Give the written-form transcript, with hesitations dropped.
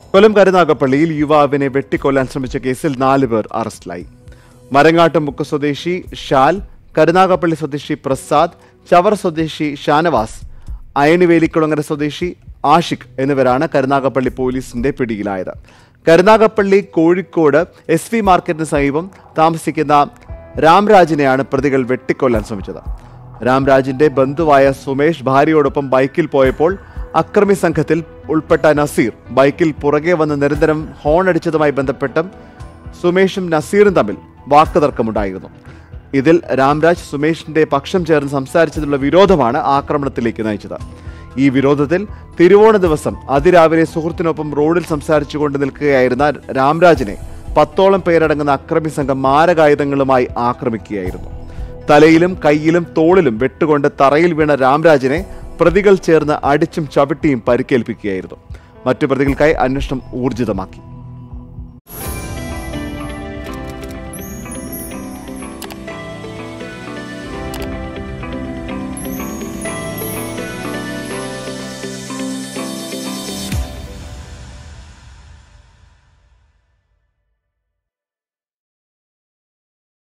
കൊല്ലം കരുനാഗപ്പള്ളിയിൽ യുവാവിനെ വെട്ടിക്കൊല്ലാൻ ശ്രമിച്ച കേസിൽ 4 പേർ അറസ്റ്റിലായി. മരങ്ങാട്ട് മുക്ക് സ്വദേശി ഷാൽ, കരുനാഗപ്പള്ളി സ്വദേശി പ്രസാദ്, ചവറ സ്വദേശി ഷാനവാസ്, അയണിവേലിക്കുളങ്ങര സ്വദേശി ആഷിഖ് എന്നിവരാണ് കരുനാഗപ്പള്ളി പോലീസിന്റെ പിടിയിലായത്. കരുനാഗപ്പള്ളി കോഴിക്കോട് SV മാർക്കറ്റിന് സമീപം താമസിക്കുന്ന രാംരാജിനെയാണ് പ്രതികൾ വെട്ടിക്കൊല്ലാൻ ശ്രമിച്ചത്. രാംരാജിന്റെ ബന്ധുവായ സുമേഷ് ഭാര്യയോടൊപ്പം ബൈക്കിൽ പോയപ്പോൾ അക്രമി സംഘത്തിൽ ഉൾപ്പെട്ട നസീർ ബൈക്കിൽ പുറകെ വന്ന് നിരന്തരം ഹോൺ അടിച്ചതുമായി ബന്ധപ്പെട്ട് സുമേഷും നസീറും തമ്മിൽ വാക്കുതർക്കമുണ്ടായിരുന്നു. ഇതിൽ രാംരാജ് സുമേഷിന്റെ പക്ഷം ചേർന്ന് സംസാരിച്ചതിലുള്ള വിരോധമാണ് ആക്രമണത്തിലേക്ക് നയിച്ചത്. ഈ വിരോധത്തിൽ തിരുവോണ ദിവസം അതിരാവിലെ സുഹൃത്തിനൊപ്പം റോഡിൽ സംസാരിച്ചുകൊണ്ട് നിൽക്കുകയായിരുന്ന രാംരാജിനെ 10ഓളം പേരടങ്ങുന്ന അക്രമി സംഘം മാരകായുധങ്ങളുമായി ആക്രമിക്കുകയായിരുന്നു. തലയിലും കൈയിലും തോളിലും വെട്ടുകൊണ്ട് തറയിൽ വീണ രാംരാജിനെ പ്രതികൾ ചേർന്ന് അടിച്ചും ചവിട്ടിയും പരിക്കേൽപ്പിക്കുകയായിരുന്നു. മറ്റു പ്രതികൾക്കായി അന്വേഷണം ഊർജിതമാക്കി.